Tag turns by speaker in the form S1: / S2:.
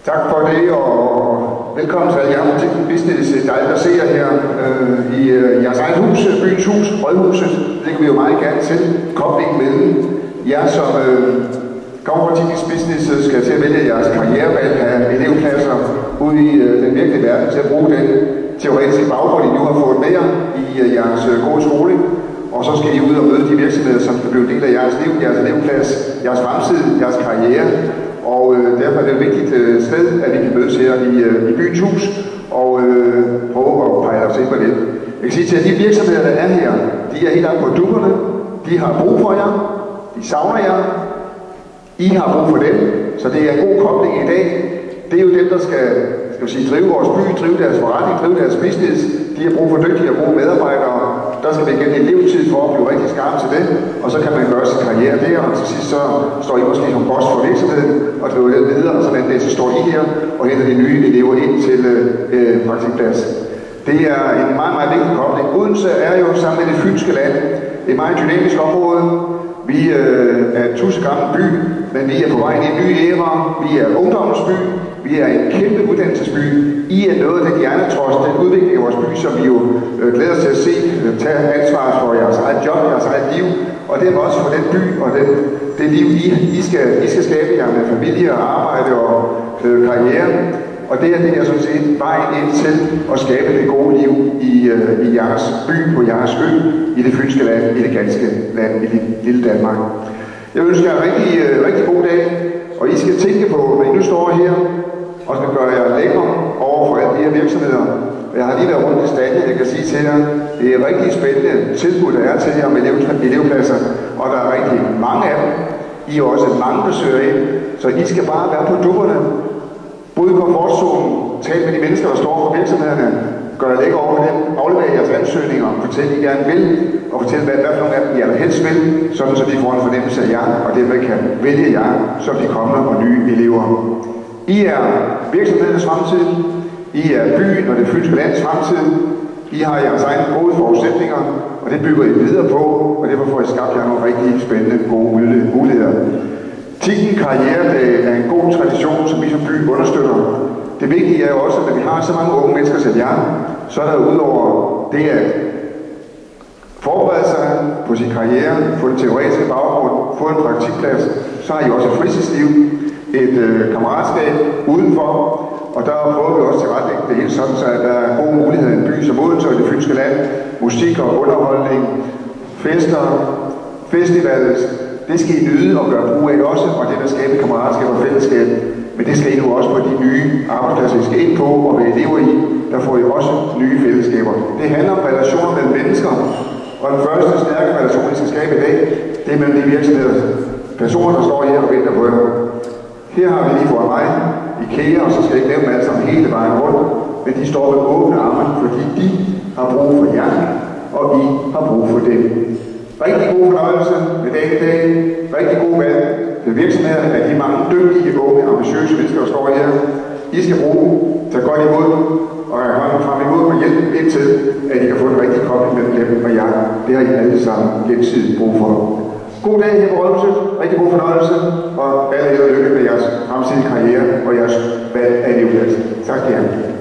S1: Tak for det, og velkommen til jer til Business. Dejligt at se jer her i jeres eget hus, byens hus, Rådhuset. Det kan vi jo meget gerne til. Koblingen mellem jer, som kommer fra Tidens Business, skal til at vælge jeres karrierevalg af elevpladser ude i den virkelige verden til at bruge den teoretiske baggrund, I nu har fået med jer i jeres gode skole. Og så skal I ud og møde de virksomheder, som skal blive en del af jeres liv, jeres elevplads, jeres fremtid, jeres karriere. Og derfor er det et vigtigt sted, at vi kan mødes her i byens hus og prøve at pege os ind på det. Jeg kan sige til, at de virksomheder, der er her, de er helt oppe på dupperne. De har brug for jer. De savner jer. I har brug for dem. Så det er en god kobling i dag. Det er jo dem, der skal drive vores by, drive deres forretning, drive deres business. De har brug for dygtige og gode medarbejdere. Der skal vi igen en levetid for at blive rigtig skarp til det, og så kan man gøre sin karriere der, og til sidst så står I måske som boss for virksomheden, og driver det videre, og sådan det, så står I her og henter de nye elever ind til praktikplads. Det er en meget, meget vigtig kobling. Odense er jo sammen med det fynske land et meget dynamisk område. Vi er en tussegammel by, men vi er på vej ind i en ny æra. Vi er ungdommens by. Vi er en kæmpe uddannelsesby. I er noget af den hjernetrods, den udvikling af vores by, som vi jo glæder os til at se, tage ansvar for jeres eget job, jeres eget liv, og det er også for den by og det liv, I skal skabe jer med familie og arbejde og karriere. Og det er sådan set vejen ind til at skabe det gode liv i jeres by, på jeres ø, i det fynske land, i det ganske land, i det lille Danmark. Jeg ønsker jer en rigtig god dag, og I skal tænke på, når I nu står her, og skal gøre jer lækker over for alle de her virksomheder. Jeg har lige været rundt i standen, jeg kan sige til jer, det er rigtig spændende tilbud, der er til jer med elevpladser, og der er rigtig mange af dem. I er også mange besøger ind, så I skal bare være på dupperne. Bryd komfortzonen, tal med de mennesker, der står for virksomhederne, gør jer lækker over for dem, aflever jeres ansøgninger, fortæl, I gerne vil, og fortæl, hvad for nogle af dem I allerhelst vil, sådan så de får en fornemmelse af jer, og dermed kan vælge jer som de kommende og nye elever. I er virksomhedens fremtid, I er byen og det fynske lands fremtid, I har jeres egne gode forudsætninger, og det bygger I videre på, og derfor får I skabt jer nogle rigtig spændende gode muligheder. Tidens karriere er en god tradition, som vi som by understøtter. Det vigtige er jo også, at vi har så mange unge mennesker som jer, så er der udover det at forberede sig på sin karriere, få en teoretisk baggrund, få en praktikplads, så har I også et fritidsliv, et kammeratskab udenfor, og der prøver vi også til retning det hele sådan, så der er gode muligheder i en by som Odense og i det fynske land, musik og underholdning, fester, festivaler, det skal I nyde og gøre brug af også, og det der skabe kammeratskab og fællesskab, men det skal I nu også på de nye arbejdspladser, I skal ind på og være elever i, der får I også nye fællesskaber. Det handler om relationer mellem mennesker, og den første stærke relation, I skal skabe i dag, det er mellem de virksomheder, personer, der står her og venter på jer. Her har vi lige foran mig IKEA, og så skal jeg ikke nævne dem alle sammen hele vejen rundt, men de står med åbne arme, fordi de har brug for jer, og I har brug for dem. Rigtig god fornøjelse med dagen i dag. Rigtig god valg til virksomhederne af de mange dygtige, unge, ambitiøse mennesker, der står her. I skal bruge, tage godt imod og have frem imod og hjælpe indtil, at I kan få en rigtig kobling mellem dem og jer. Det har I alle sammen gensidigt brug for. God dag her på Rådhuset. Rigtig god fornøjelse, og alle held og lykke med jeres fremtidige karriere og jeres valg af elevplads. Tak skal I have.